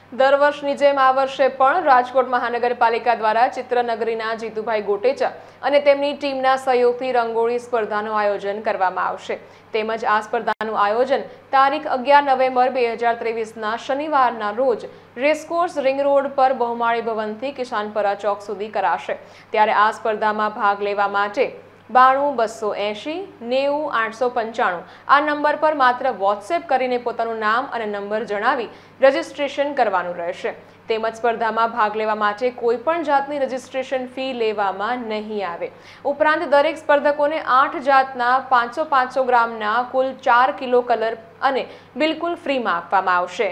દર વર્ષની જેમ આ વર્ષે પણ રાજકોટ મહાનગરપાલિકા દ્વારા ચિત્રનગરીના જીતુભાઈ ગોટેચા અને તેમની ટીમના સહયોગથી રંગોળી સ્પર્ધાનું આયોજન કરવામાં આવશે। તેમજ આ સ્પર્ધાનું આયોજન તારીખ 11 નવેમ્બર 2023ના શનિવારના રોજ રેસકોર્સ રિંગ રોડ પર બહુમાળી ભવનથી કિસાનપરા ચોક સુધી કરાશે। ત્યારે આ સ્પર્ધામાં ભાગ લેવા માટે 92 280 90 895 આ નંબર પર માત્ર વોટ્સએપ કરીને પોતાનું નામ અને નંબર જણાવી રજીસ્ટ્રેશન કરવાનું રહેશે। તેમજ સ્પર્ધામાં ભાગ લેવા માટે કોઈ પણ જાતની રજીસ્ટ્રેશન ફી લેવામાં નહીં આવે। ઉપરાંત દરેક સ્પર્ધકોને 8 જાતના 500 ગ્રામના કુલ 4 કિલો કલર અને બિલકુલ ફ્રીમાં આપવામાં આવશે।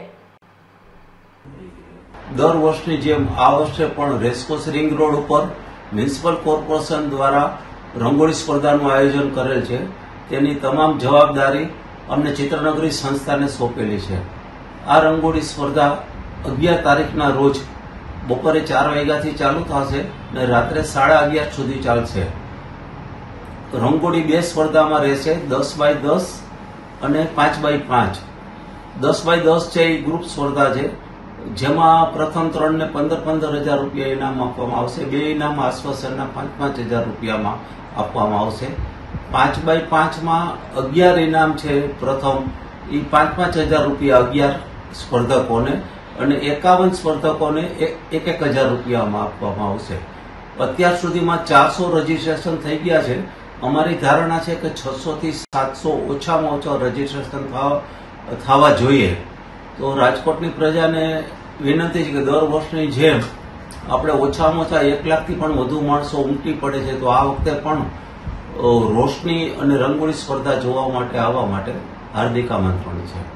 દર વર્ષની જેમ આ વર્ષે પણ રેસકોર્સ રિંગ રોડ ઉપર મ્યુનિસિપલ કોર્પોરેશન દ્વારા રંગોળી સ્પર્ધાનું આયોજન કરેલ છે। તેની તમામ જવાબદારી અમને ચિત્રનગરી સંસ્થાને સોંપેલી છે। આ રંગોળી સ્પર્ધા 11 તારીખના રોજ બપોરે 4 વાગ્યાથી ચાલુ થશે અને રાત્રે 11:30 સુધી ચાલશે। રંગોળી 2 સ્પર્ધામાં રહેશે, 10x10 અને 5x5। 10x10 છે એ ગ્રુપ સ્પર્ધા છે, જેમાં પ્રથમ 3 ને 15,000 રૂપિયા ઇનામ આપવામાં આવશે। 2 ઇનામ આશ્વાસનના 5,000 રૂપિયામાં આપવામાં આવશે। 5x5માં 11 ઇનામ છે, પ્રથમ એ 5,000 રૂપિયા 11 સ્પર્ધકોને અને 51 સ્પર્ધકોને 1,000 રૂપિયામાં આપવામાં આવશે। અત્યાર સુધીમાં 400 રજીસ્ટ્રેશન થઈ ગયા છે। અમારી ધારણા છે કે 600 થી 700 ઓછામાં ઓછા રજીસ્ટ્રેશન થવા જોઈએ। તો રાજકોટની પ્રજાને વિનંતી છે કે દર વર્ષની જેમ આપણે ઓછામાં ઓછા 1 લાખથી પણ વધુ માણસો ઉમટી પડે છે, તો આ વખતે પણ રોશની અને રંગોળી સ્પર્ધા જોવા માટે આવવા માટે હાર્દિક આમંત્રણ છે।